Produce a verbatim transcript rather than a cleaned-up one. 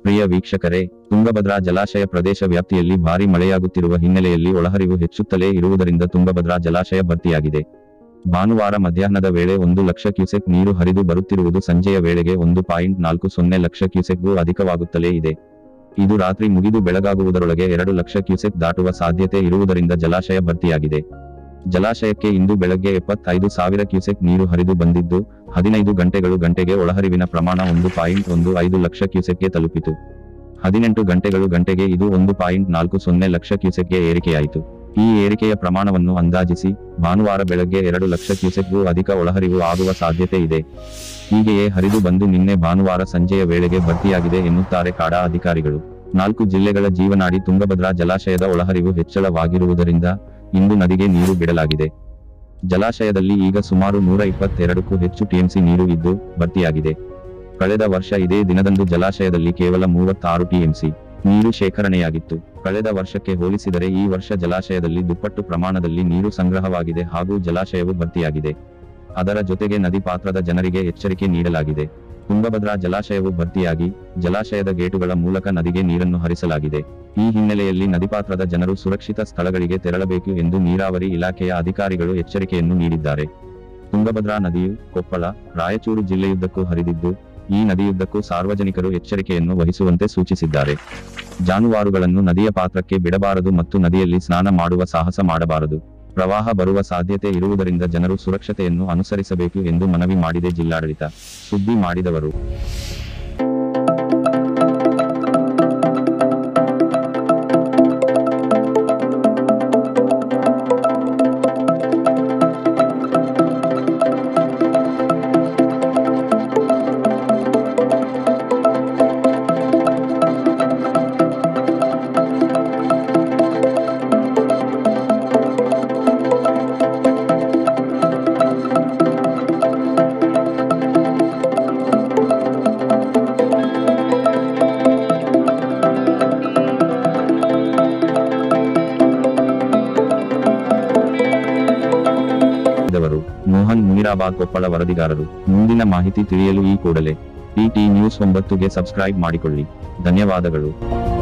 ಪ್ರಿಯ ವೀಕ್ಷಕರೇ, ತುಂಗಭದ್ರಾ ಜಲಾಶಯ ಪ್ರದೇಶ ವ್ಯಾಪ್ತಿಯಲ್ಲಿ ಭಾರಿ ಮಳೆಯಾಗುತ್ತಿರುವ ಹಿನ್ನೆಲೆಯಲ್ಲಿ ಒಳಹರಿವು ಹೆಚ್ಚುತ್ತಲೇ ಇರುವುದರಿಂದ ತುಂಗಭದ್ರಾ ಜಲಾಶಯ ಭರ್ತಿಯಾಗಿದೆ. ಭಾನುವಾರ ಮಧ್ಯಾಹ್ನದ ವೇಳೆ ಒಂದು ಲಕ್ಷ ಕ್ಯೂಸೆಕ್ ನೀರು ಹರಿದು ಬರುತ್ತಿರುವುದು ಸಂಜೆಯ ವೇಳೆಗೆ ಒಂದು ಪಾಯಿಂಟ್ ನಾಲ್ಕು ಸೊನ್ನೆ ಲಕ್ಷ ಕ್ಯೂಸೆಕ್ಗೂ ಅಧಿಕವಾಗುತ್ತಲೇ ಇದೆ. ಇದು ರಾತ್ರಿ ಮುಗಿದು ಬೆಳಗಾಗುವುದರೊಳಗೆ ಎರಡು ಲಕ್ಷ ಕ್ಯೂಸೆಕ್ ದಾಟುವ ಸಾಧ್ಯತೆ ಇರುವುದರಿಂದ ಜಲಾಶಯ ಭರ್ತಿಯಾಗಿದೆ. ಜಲಾಶಯಕ್ಕೆ ಇಂದು ಬೆಳಗ್ಗೆ ಎಪ್ಪತ್ತೈದು ಸಾವಿರ ಕ್ಯೂಸೆಕ್ ನೀರು ಹರಿದು ಬಂದಿದ್ದು, ಹದಿನೈದು ಗಂಟೆಗಳು ಗಂಟೆಗೆ ಒಳಹರಿವಿನ ಪ್ರಮಾಣ ಒಂದು ಪಾಯಿಂಟ್ ಒಂದು ಐದು ಲಕ್ಷ ಕ್ಯೂಸೆಕ್ಗೆ ತಲುಪಿತು. ಹದಿನೆಂಟು ಗಂಟೆಗಳು ಗಂಟೆಗೆ ಇದು ಒಂದು ಪಾಯಿಂಟ್ ನಾಲ್ಕು ಸೊನ್ನೆ ಲಕ್ಷ ಕ್ಯೂಸೆಕ್ಗೆ ಏರಿಕೆಯಾಯಿತು. ಈ ಏರಿಕೆಯ ಪ್ರಮಾಣವನ್ನು ಅಂದಾಜಿಸಿ ಭಾನುವಾರ ಬೆಳಗ್ಗೆ ಎರಡು ಲಕ್ಷ ಕ್ಯೂಸೆಕ್ಗೂ ಅಧಿಕ ಒಳಹರಿವು ಆಗುವ ಸಾಧ್ಯತೆ ಇದೆ. ಹೀಗೆಯೇ ಹರಿದು ಬಂದು ನಿನ್ನೆ ಭಾನುವಾರ ಸಂಜೆಯ ವೇಳೆಗೆ ಭರ್ತಿಯಾಗಿದೆ ಎನ್ನುತ್ತಾರೆ ಕಾಡಾ ಅಧಿಕಾರಿಗಳು. ನಾಲ್ಕು ಜಿಲ್ಲೆಗಳ ಜೀವನಾಡಿ ತುಂಗಭದ್ರಾ ಜಲಾಶಯದ ಒಳಹರಿವು ಹೆಚ್ಚಳವಾಗಿರುವುದರಿಂದ ಇಂದು ನದಿಗೆ ನೀರು ಬಿಡಲಾಗಿದೆ. ಜಲಾಶಯದಲ್ಲಿ ಈಗ ಸುಮಾರು ನೂರ ಇಪ್ಪತ್ತೆರಡಕ್ಕೂ ಹೆಚ್ಚು ಟಿಎಂಸಿ ನೀರು ಇದ್ದು ಭರ್ತಿಯಾಗಿದೆ. ಕಳೆದ ವರ್ಷ ಇದೇ ದಿನದಂದು ಜಲಾಶಯದಲ್ಲಿ ಕೇವಲ ಮೂವತ್ತಾರು ಟಿಎಂಸಿ ನೀರು ಶೇಖರಣೆಯಾಗಿತ್ತು. ಕಳೆದ ವರ್ಷಕ್ಕೆ ಹೋಲಿಸಿದರೆ ಈ ವರ್ಷ ಜಲಾಶಯದಲ್ಲಿ ದುಪ್ಪಟ್ಟು ಪ್ರಮಾಣದಲ್ಲಿ ನೀರು ಸಂಗ್ರಹವಾಗಿದೆ ಹಾಗೂ ಜಲಾಶಯವು ಭರ್ತಿಯಾಗಿದೆ. ಅದರ ಜೊತೆಗೆ ನದಿ ಪಾತ್ರದ ಜನರಿಗೆ ಎಚ್ಚರಿಕೆ ನೀಡಲಾಗಿದೆ. ತುಂಗಭದ್ರಾ ಜಲಾಶಯವು ಭರ್ತಿಯಾಗಿ ಜಲಾಶಯದ ಗೇಟುಗಳ ಮೂಲಕ ನದಿಗೆ ನೀರನ್ನು ಹರಿಸಲಾಗಿದೆ. ಈ ಹಿನ್ನೆಲೆಯಲ್ಲಿ ನದಿಪಾತ್ರದ ಜನರು ಸುರಕ್ಷಿತ ಸ್ಥಳಗಳಿಗೆ ತೆರಳಬೇಕು ಎಂದು ನೀರಾವರಿ ಇಲಾಖೆಯ ಅಧಿಕಾರಿಗಳು ಎಚ್ಚರಿಕೆಯನ್ನು ನೀಡಿದ್ದಾರೆ. ತುಂಗಭದ್ರಾ ನದಿಯು ಕೊಪ್ಪಳ, ರಾಯಚೂರು ಜಿಲ್ಲೆಯುದ್ದಕ್ಕೂ ಹರಿದಿದ್ದು, ಈ ನದಿಯುದ್ದಕ್ಕೂ ಸಾರ್ವಜನಿಕರು ಎಚ್ಚರಿಕೆಯನ್ನು ವಹಿಸುವಂತೆ ಸೂಚಿಸಿದ್ದಾರೆ. ಜಾನುವಾರುಗಳನ್ನು ನದಿಯ ಪಾತ್ರಕ್ಕೆ ಬಿಡಬಾರದು ಮತ್ತು ನದಿಯಲ್ಲಿ ಸ್ನಾನ ಮಾಡುವ ಸಾಹಸ ಮಾಡಬಾರದು. ಪ್ರವಾಹ ಬರುವ ಸಾಧ್ಯತೆ ಇರುವುದರಿಂದ ಜನರು ಸುರಕ್ಷತೆಯನ್ನು ಅನುಸರಿಸಬೇಕು ಎಂದು ಮನವಿ ಮಾಡಿದೆ ಜಿಲ್ಲಾಡಳಿತ. ಸುದ್ದಿ ಮಾಡಿದವರು ಮೋಹನ್ ಮುನಿರಾಬಾದ್, ಕೊಪ್ಪಳ ವರದಿಗಾರರು. ಮುಂದಿನ ಮಾಹಿತಿ ತಿಳಿಯಲು ಈ ಕೂಡಲೇ ಟಿ ಟಿ ನ್ಯೂಸ್ ಒಂಬತ್ತುಗೆ ಸಬ್ಸ್ಕ್ರೈಬ್ ಮಾಡಿಕೊಳ್ಳಿ. ಧನ್ಯವಾದಗಳು.